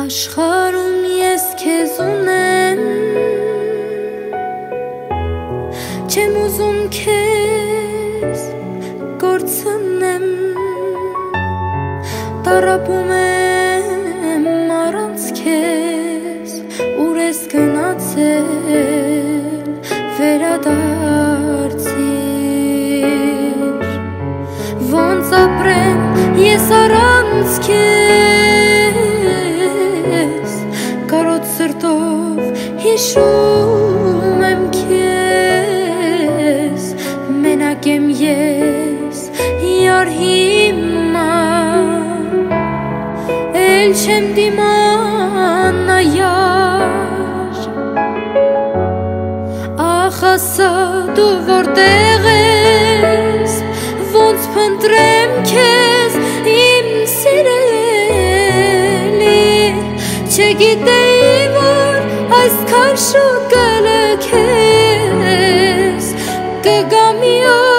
Աշխարհում ես քեզ ունեմ, չեմ ուզում քեզ կորցնեմ, տառապում եմ առանց քեզ, ուր ես գնացել վերադարձիր, ոնց ապրեմ ես առանց քեզ, կարոտ սրտով հիշում եմ քեզ, մենակ եմ ես յար հիմա, էլ չեմ դիմանա յար, ախ ասա դու որտեղ ես, ոնց փնտրեմ քեզ իմ սիրելի, չգիտեի որ այսքան շուտ կլքես, կգա մի օր